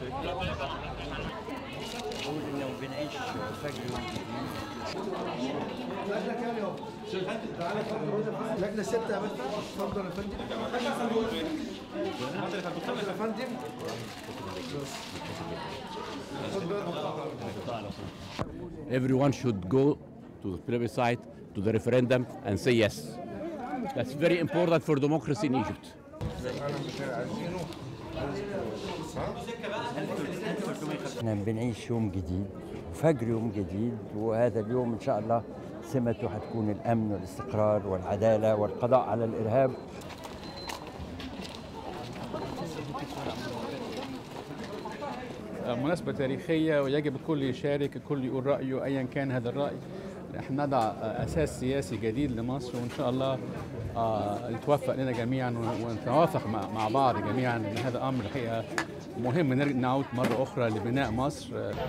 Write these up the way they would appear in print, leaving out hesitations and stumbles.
بقول انه بنعيش فجر لجنة 6 يا باشا. اتفضل يا فندم. اتفضل يا فندم. Everyone should go to the plebiscite, to the referendum, and say yes. That's very important for democracy in Egypt. احنا بنعيش يوم جديد وفجر يوم جديد، وهذا اليوم ان شاء الله سمته هتكون الامن والاستقرار والعداله والقضاء على الارهاب. مناسبة تاريخية ويجب الكل يشارك، الكل يقول رأيه أيا كان هذا الرأي. نحن نضع أساس سياسي جديد لمصر، وإن شاء الله يتوفق لنا جميعا ونتوافق مع بعض جميعا ان هذا امر الحقيقه مهم نعود مره اخرى لبناء مصر.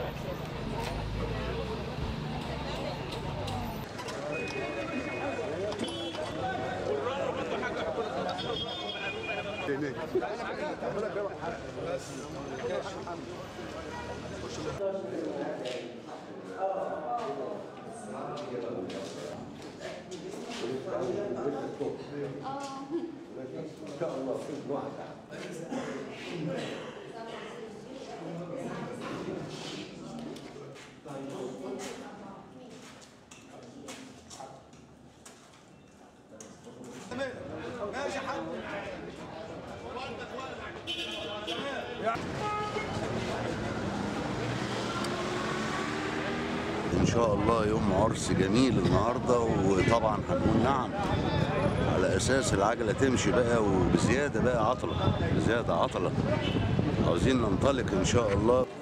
إن شاء الله يوم عرس جميل النهارده، وطبعا هنقول نعم على أساس العجلة تمشي بقى وبزيادة بقى عطلة، بزيادة عطلة. عاوزين ننطلق إن شاء الله.